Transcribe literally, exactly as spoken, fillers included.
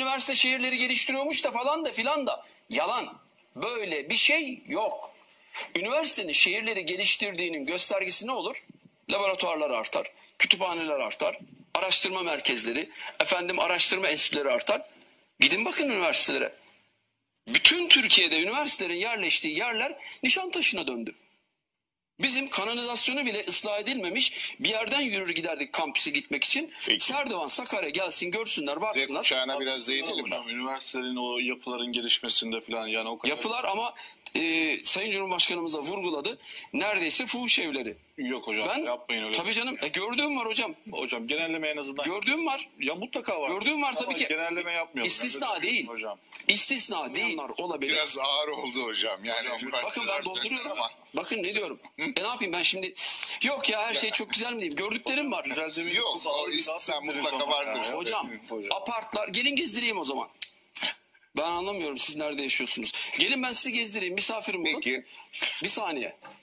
Üniversite şehirleri geliştiriyormuş da falan da filan da yalan. Böyle bir şey yok. Üniversitenin şehirleri geliştirdiğinin göstergesi ne olur? Laboratuvarlar artar, kütüphaneler artar, araştırma merkezleri, efendim araştırma enstitüleri artar. Gidin bakın üniversitelere. Bütün Türkiye'de üniversitelerin yerleştiği yerler Nişantaşı'na döndü. Bizim kanalizasyonu bile ıslah edilmemiş bir yerden yürür giderdik kampüse gitmek için. Peki. Serdivan, Sakarya gelsin görsünler, Z baksınlar. kuşağına biraz değinelim mi? Hocam, üniversitelerin o yapıların gelişmesinde falan yani o kadar... Yapılar ama e, Sayın Cumhurbaşkanımız da vurguladı. Neredeyse fuhuş evleri. Yok hocam, Ben, yapmayın öyle. tabii canım, e, gördüğüm var hocam. Hocam genelleme en azından... Gördüğüm var. Ya mutlaka var. Gördüğüm var tabii Ama ki. genelleme yapmayalım. İstisna Ben de değil. hocam. İstisna değil. Olabilir. Biraz ağır oldu hocam. Yani Bakın ben dolduruyorum. ama. Bakın ne diyorum. E ne yapayım ben şimdi? Yok ya her şey çok güzel mi diyeyim? Gördüklerim var. Güzel demeyin. Yok, o istisna mutlaka vardır. Hocam, apartlar gelin gezdireyim o zaman. Ben anlamıyorum siz nerede yaşıyorsunuz. Gelin ben sizi gezdireyim, misafirim olun. Peki. Bir saniye.